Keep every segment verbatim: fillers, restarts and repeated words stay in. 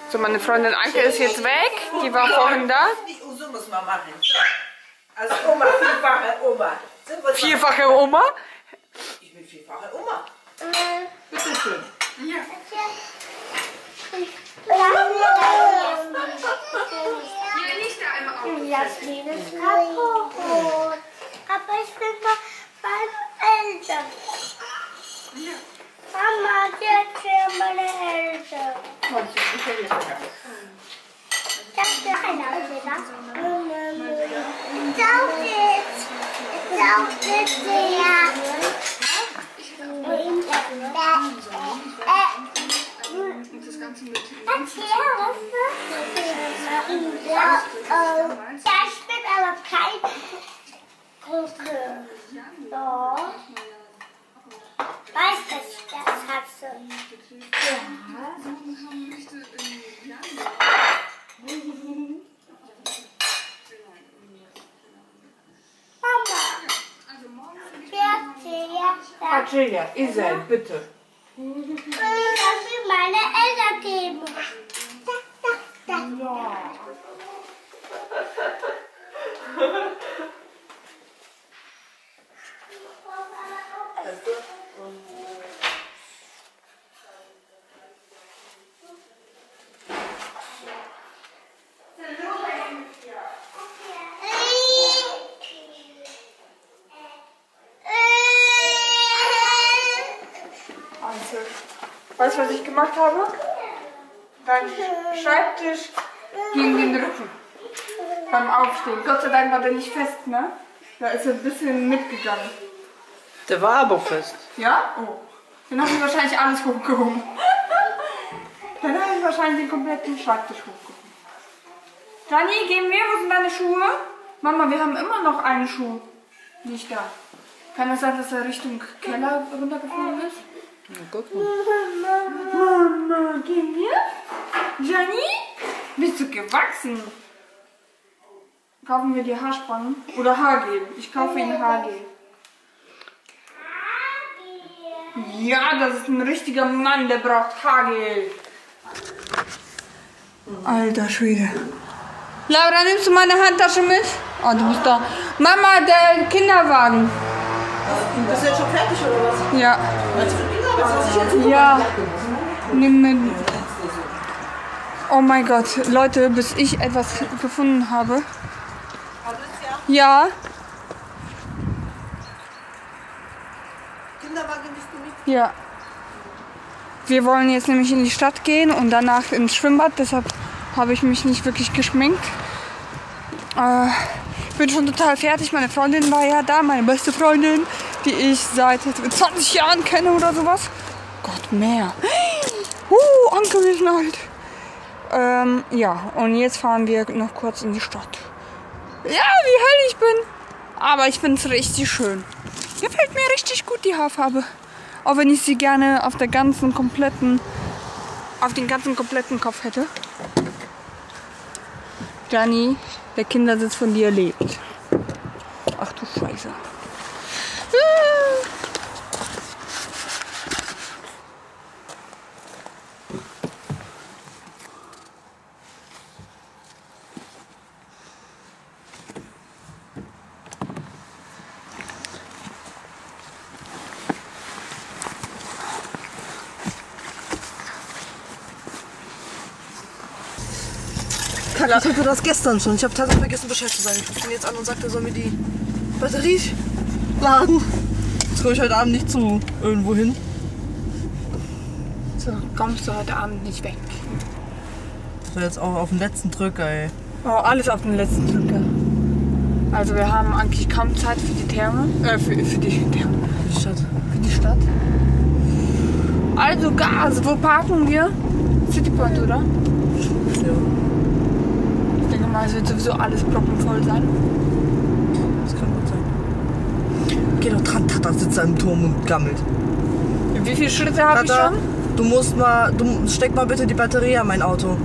So, meine Freundin Anke ist jetzt weg. Die war vorhin da. So muss man machen. Also Oma, vierfache Oma. So Vierfache Oma? Ich bin vierfache Oma. Bitte schön. Ja. Hier nicht da einmal auf. Jasmin ist kaputt. Aber ich bin noch beim Eltern. Mama, jetzt sind meine Eltern. Das ist ein Ausleger. Ciao, jetzt. Ciao, jetzt, ja. Das wird aber kein Kuchen. Doch. Weißt du, das hast du. Ja. Mama. Adria, Isel, bitte. Das will meine Eltern geben. Ja. Weißt du, was ich gemacht habe? Dein Schreibtisch gegen den Rücken. Beim Aufstehen. Gott sei Dank war der nicht fest, ne? Da ist er ein bisschen mitgegangen. Der war aber fest. Ja? Oh. Dann habe ich wahrscheinlich alles hochgehoben. Dann habe ich wahrscheinlich den kompletten Schreibtisch hochgehoben. Dani, gehen wir? Wo sind deine Schuhe? Mama, wir haben immer noch einen Schuh. Nicht da. Kann das sein, dass er Richtung Keller runtergeflogen ist? Na, guck mal. Mama, gehen wir? Jani? Bist du gewachsen? Kaufen wir dir Haarspangen? Oder Haargel? Ich kaufe Ihnen Haargel. Ja, das ist ein richtiger Mann, der braucht Haargel. Alter Schwede. Laura, nimmst du meine Handtasche mit? Oh, du bist da. Mama, der Kinderwagen. Bist du jetzt schon fertig oder was? Ja. Was für Kinderwagen? Was ich jetzt super Ja. Nimm mit. Oh mein Gott, Leute, bis ich etwas gefunden habe. Ja. Kinderwagen bist du nicht? Ja. Wir wollen jetzt nämlich in die Stadt gehen und danach ins Schwimmbad, deshalb habe ich mich nicht wirklich geschminkt. Äh, ich bin schon total fertig. Meine Freundin war ja da, meine beste Freundin, die ich seit zwanzig Jahren kenne oder sowas. Gott, mehr. Uh, Anke, wir sind alt. Ähm, ja, und jetzt fahren wir noch kurz in die Stadt. Ja, wie hell ich bin. Aber ich finde es richtig schön. Gefällt mir richtig gut die Haarfarbe. Auch wenn ich sie gerne auf der ganzen kompletten, auf den ganzen kompletten Kopf hätte. Dani, der Kindersitz von dir lebt. Ach du Scheiße. Ich hatte das gestern schon. Ich habe tatsächlich vergessen, Bescheid zu sagen. Ich rufe ihn jetzt an und sagte, er soll mir die Batterie laden. Jetzt komme ich heute Abend nicht zu irgendwo hin. So, kommst du heute Abend nicht weg. So, jetzt auch auf den letzten Drücker, ey. Oh, alles auf den letzten Drücker. Also wir haben eigentlich kaum Zeit für die Therme. Äh, für, für die Therme. Die Stadt. Für die Stadt. Also Gas. Wo parken wir? Citypoint, oder? Ja. Ich denke mal, es wird sowieso alles blockenvoll sein. Das kann gut sein. Geh doch, Tata sitzt da im Turm und gammelt. Wie viele Schritte habe ich Tata, schon? du musst mal, du steck mal bitte die Batterie an mein Auto.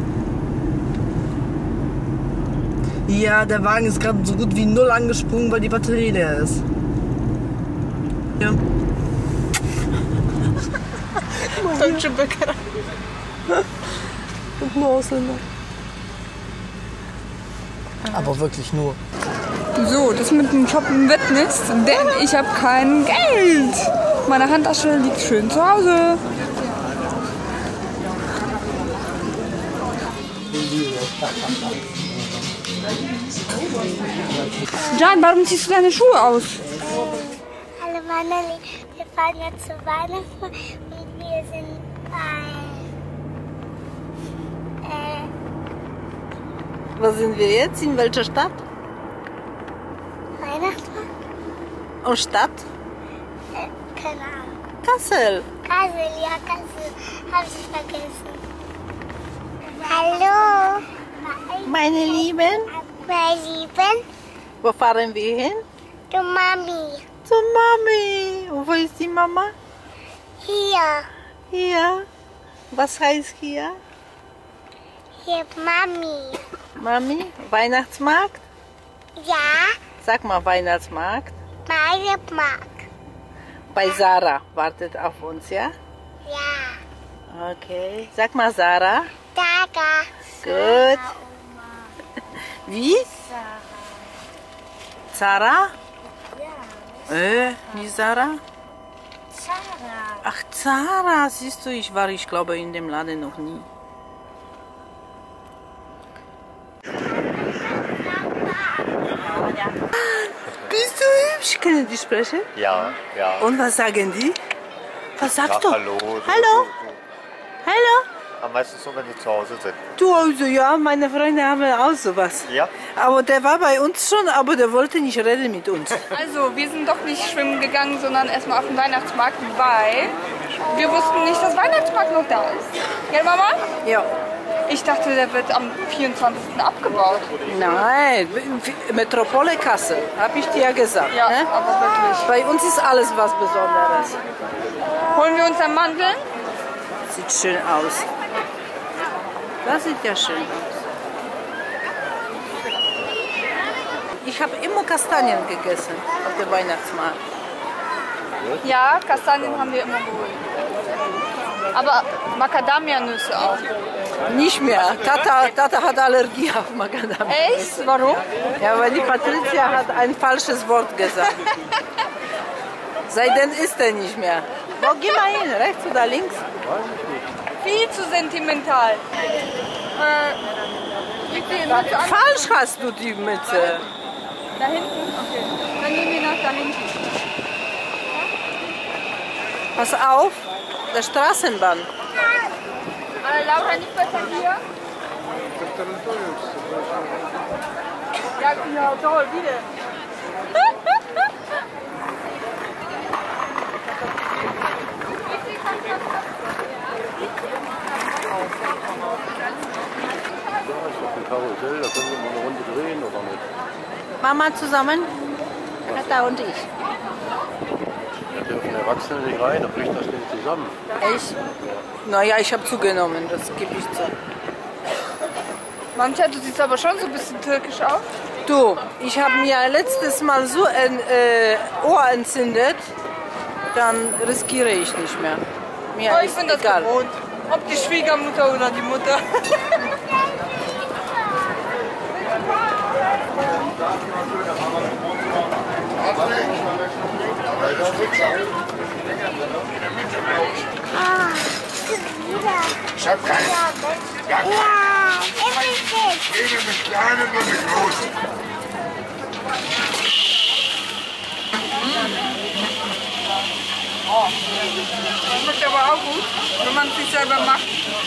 Ja, der Wagen ist gerade so gut wie null angesprungen, weil die Batterie leer ist. Ja. Deutsche Bäckerei. Und nur Ausländer. Aber wirklich nur. So, das mit dem Shoppen wird nichts, denn ich habe kein Geld. Meine Handtasche liegt schön zu Hause. Jan, warum ziehst du deine Schuhe aus? Hallo meine Lieben, wir fahren jetzt zu Weihnachten und wir sind bei äh, Wo sind wir jetzt? In welcher Stadt? Weihnachtsmarkt? Und Stadt? Äh, keine Ahnung. Kassel. Kassel, ja Kassel, hab ich vergessen. Hallo, Meine Lieben, meine Lieben, wo fahren wir hin? du Mami, Zu Mami. Und wo ist die Mama? hier, Hier. Was heißt hier? hier Mami. Mami? Weihnachtsmarkt? Ja, Sag mal Weihnachtsmarkt. meine Mark. Bei Sarah wartet auf uns, ja? Ja, Okay. Sag mal Sarah. Daga. Gut. Wie? Zara? Ja. Äh, wie Sarah? Sarah. Ach, Zara, siehst du, ich war, ich glaube, in dem Laden noch nie. Bist du hübsch? Können die sprechen? Ja, ja. Und was sagen die? Was sagst Ja, du? hallo. so, Hallo? so, so. Hallo? Am meisten so, wenn die zu Hause sind. Du also, ja, meine Freunde haben auch sowas. Ja? Aber der war bei uns schon, aber der wollte nicht reden mit uns. Also, wir sind doch nicht schwimmen gegangen, sondern erstmal auf den Weihnachtsmarkt, weil wir wussten nicht, dass Weihnachtsmarkt noch da ist. Ja, Mama? Ja. Ich dachte, der wird am vierundzwanzigsten abgebaut. Nein, Metropole Kassel, habe ich dir ja gesagt. Ja, Ne? aber wirklich. Bei uns ist alles was Besonderes. Holen wir uns dann Mandeln? Sieht schön aus. Das sieht ja schön aus. Ich habe immer Kastanien gegessen auf dem Weihnachtsmarkt. Ja, Kastanien haben wir immer geholt. Aber Macadamia-Nüsse auch. Nicht mehr. Tata, Tata hat Allergie auf Macadamia. Echt? Warum? Ja, weil die Patricia hat ein falsches Wort gesagt. Seitdem ist er nicht mehr. Wo, geh mal hin, rechts oder links? Viel zu sentimental. Äh, liegt die Mütze an? Falsch hast du die Mütze. Da hinten? Okay. Dann gehen wir nach da hinten. Pass auf, der Straßenbahn. Äh, Laura, nicht besser hier? Ja, genau, toll, wieder. Ein Karussell, da können wir mal eine Runde drehen oder nicht? Mama zusammen? Tata und ich. Da dürfen Erwachsene nicht rein, da bricht das Ding zusammen. Ich? Naja, ich habe zugenommen, das gebe ich zu. Mancha, du siehst aber schon so ein bisschen türkisch aus. Du, ich habe mir letztes Mal so ein äh, Ohr entzündet, dann riskiere ich nicht mehr. Mir Oh, ich ist bin das egal. gewohnt. Ob die Schwiegermutter oder die Mutter. Ich hab keine. Ja, everything. Weder eine kleine noch eine große. Das schmeckt aber auch gut, wenn man es sich selber macht.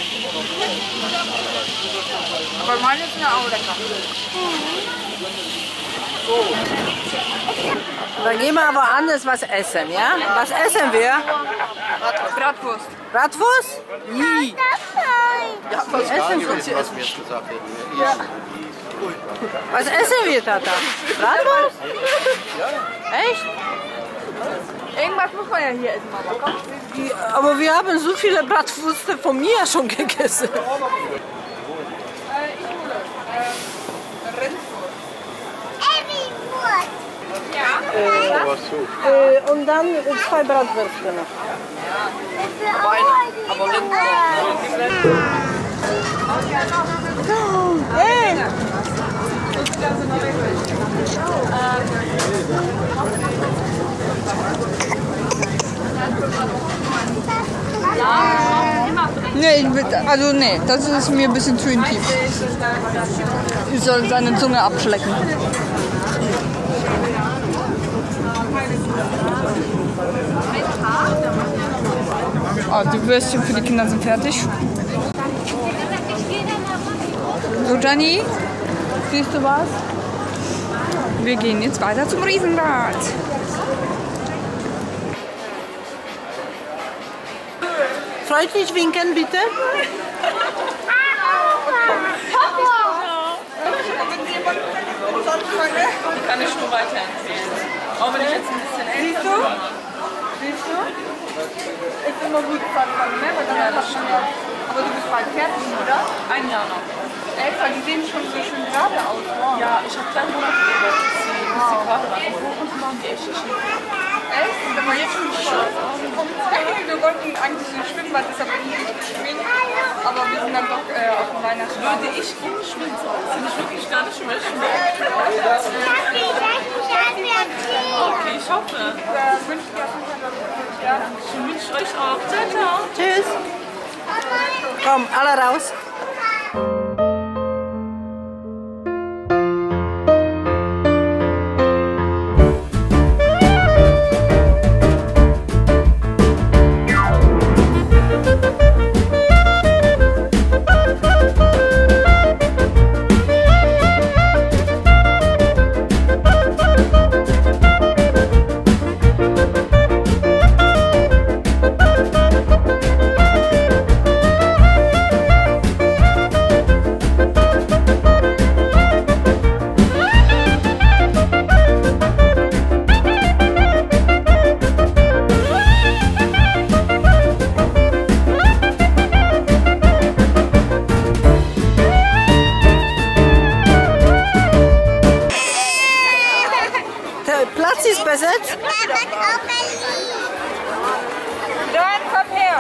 Aber meine sind auch lecker. Dann gehen wir aber anders was essen, ja? Was essen wir? Bratwurst. Bratwurst? I. Ja, was essen wir, was wir jetzt gesagt hätten. Was essen wir, Tata? Bratwurst? Echt? Irgendwas muss man ja hier essen, Mama. Komm. Die, aber wir haben so viele Bratwürste von mir schon gegessen. Äh, ich hole äh, Rindwurst. Everyone. Ja. Aber was so. Äh, und dann zwei Bratwürste noch. Aber Hey! Nee, ich will, also nee, das ist mir ein bisschen zu intim. Ich soll seine Zunge abschlecken. Oh, die Würstchen für die Kinder sind fertig. So, Gianni, siehst du was? Wir gehen jetzt weiter zum Riesenrad. Freundlich winken, bitte. Kann ich nur weiterempfehlen. Auch wenn ich jetzt ein bisschen älter Siehst du? Siehst du? Ist immer gut anfangen, ne? Weil dann hat man ja. Aber du bist bald fertig, oder? Ein Jahr noch. Echt? Weil die sehen schon so schön gerade aus. Wow. Ja, ich habe drei Monate gewartet, bis sie, bis sie gerade waren. Und die machen die echt schön. Echt? Wenn man jetzt schon geschafft. Wir wollten eigentlich ins Schwimmbad, deshalb bin ich nicht geschminkt. Aber wir sind dann doch äh, auf dem Weihnachtsmarkt. Würde ich ungeschminkt sein, finde ich wirklich gar nicht mehr schön. Okay, ich hoffe. Äh, wünsche dir auf jeden Fall, dass es ja. Ich wünsche euch auch. Ciao, ciao. Tschüss. Komm, alle raus. Platz ist besetzt. Dann komm her.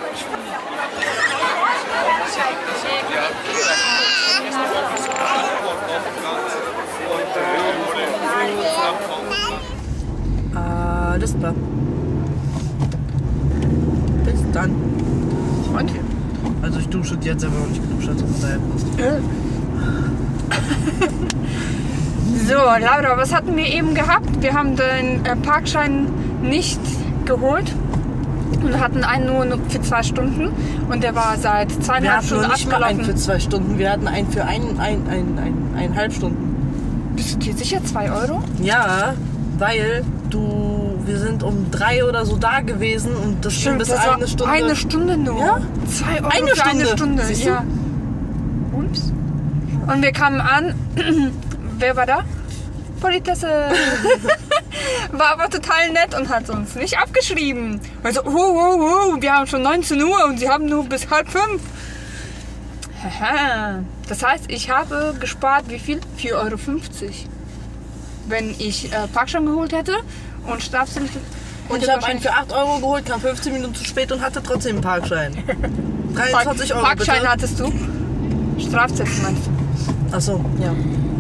Alles klar. Bis dann. Und? Also ich dusche, die hat selber noch nicht geduscht, also von daher passt. So, Laura, was hatten wir eben gehabt? Wir haben den äh, Parkschein nicht geholt und hatten einen nur für zwei Stunden und der war seit Wir zweieinhalb hatten Stunden noch nicht mal einen für abgelaufen. zwei Stunden, wir hatten einen für ein, ein, ein, ein, eineinhalb Stunden. Bist du dir sicher? Zwei Euro? Ja, weil du, wir sind um drei oder so da gewesen und das ging bis das war eine Stunde. Eine Stunde nur. Ja? Zwei Euro Eine für Stunde. eine Stunde. Siehst du? Ja. Ups. Und wir kamen an. Wer war da? Politesse. War aber total nett und hat uns nicht abgeschrieben. Also, oh, oh, oh, wir haben schon neunzehn Uhr und sie haben nur bis halb fünf. Haha. Das heißt, ich habe gespart, wie viel? vier Euro fünfzig. Wenn ich äh, Parkschein geholt hätte und Strafzettel. Und ich habe einen für acht Euro geholt, kam fünfzehn Minuten zu spät und hatte trotzdem einen Parkschein. dreiundzwanzig Euro Parkschein bitte. hattest du? Strafzettel meinst du? Achso, ja.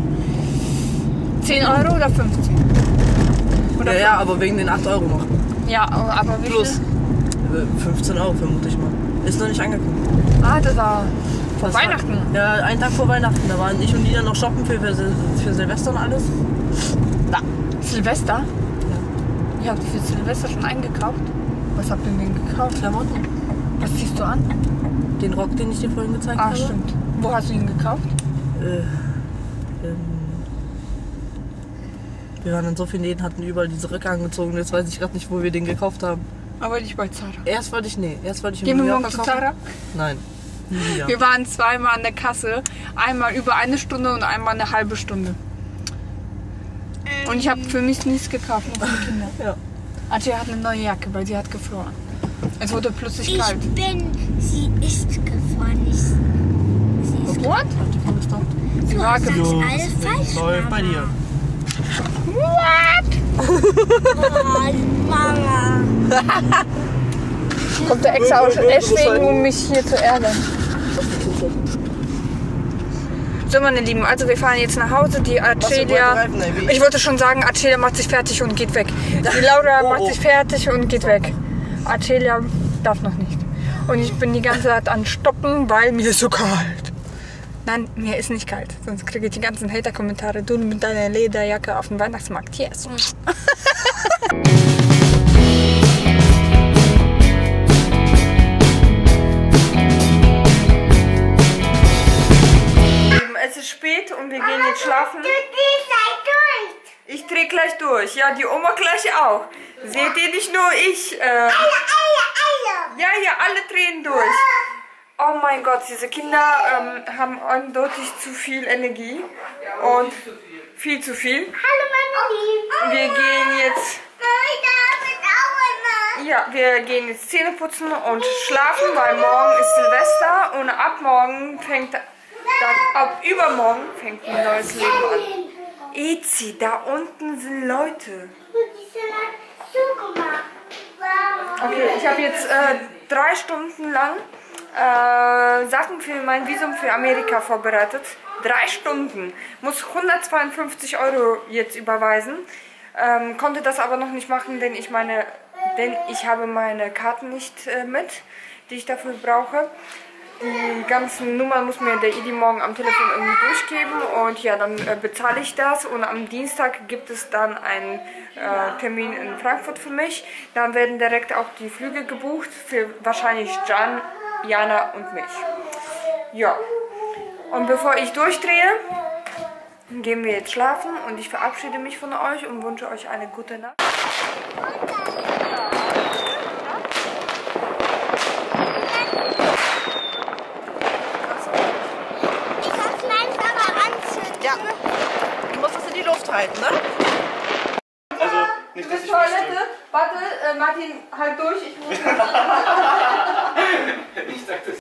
zehn Euro oder fünfzehn? Oder Ja, ja, aber wegen den acht Euro noch. Ja, aber wie Plus. viel? Äh, fünfzehn Euro vermute ich mal. Ist noch nicht angekommen. Ah, das war vor Das war- Weihnachten. Ja, einen Tag vor Weihnachten. Da waren ich und Nina noch shoppen für, für, für Silvester und alles. Da. Silvester? Ja. Ich habe für Silvester schon eingekauft. Was habt ihr denn gekauft? Klamotten. Was ziehst du an? Den Rock, den ich dir vorhin gezeigt Ah, habe. stimmt. Wo hast du ihn gekauft? Äh, ähm, wir waren in so vielen Läden, hatten überall diese Röcke angezogen. Jetzt weiß ich gerade nicht, wo wir den gekauft haben. Aber nicht bei Zara. Erst wollte ich, nee, erst wollte ich Gehen wir New morgen Yorker zu kaufen. Zara? Nein. Nie wieder. Wir waren zweimal an der Kasse. Einmal über eine Stunde und einmal eine halbe Stunde. Und ich habe für mich nichts gekauft, nur für die Kinder. Ja. Antje hat eine neue Jacke, weil sie hat gefroren. Es wurde plötzlich Ich kalt. bin, sie ist gefroren. Ich, sie ist What? Hat die voll gestoppt? Sie Du war hast das gefroren. alles falsch Läuft bei dir. gemacht, Mama. Kommt der extra aus Eschwegen, um mich hier zu ärgern. so. So, meine Lieben, also wir fahren jetzt nach Hause. Die Acelia, ich wollte schon sagen, Acelia macht sich fertig und geht weg. Die Laura Oh, macht oh. sich fertig und geht weg. Acelia darf noch nicht. Und ich bin die ganze Zeit an Stoppen, weil mir ist so kalt. Nein, mir ist nicht kalt. Sonst kriege ich die ganzen Hater-Kommentare. Du mit deiner Lederjacke auf dem Weihnachtsmarkt. Yes. Es ist spät und wir gehen jetzt schlafen. Ich drehe gleich durch. Ja, die Oma gleich auch. Seht ihr, nicht nur ich. Äh, alle, alle, alle. Ja, ja, alle drehen durch. Oh mein Gott, diese Kinder ähm, haben eindeutig zu viel Energie. Und viel zu viel. Hallo meine Lieben. Wir gehen jetzt... Ja, wir gehen jetzt Zähne putzen und schlafen, weil morgen ist Silvester und ab morgen fängt... Dann, ab übermorgen fängt ein neues Leben an. Ezi, da unten sind Leute. Okay, ich habe jetzt äh, drei Stunden lang äh, Sachen für mein Visum für Amerika vorbereitet. Drei Stunden. Muss hundertzweiundfünfzig Euro jetzt überweisen. Ähm, konnte das aber noch nicht machen, denn ich meine, denn ich habe meine Karten nicht äh, mit, die ich dafür brauche. Die ganzen Nummern muss mir der Idi morgen am Telefon irgendwie durchgeben und ja, dann äh, bezahle ich das und am Dienstag gibt es dann einen äh, Termin in Frankfurt für mich. Dann werden direkt auch die Flüge gebucht für wahrscheinlich Jan, Jana und mich. Ja, und bevor ich durchdrehe, gehen wir jetzt schlafen und ich verabschiede mich von euch und wünsche euch eine gute Nacht. Ja. Du musst das in die Luft halten, ne? Also, nicht, dass ich Toilette, warte, äh, Martin, halt durch, ich muss... Ich sag das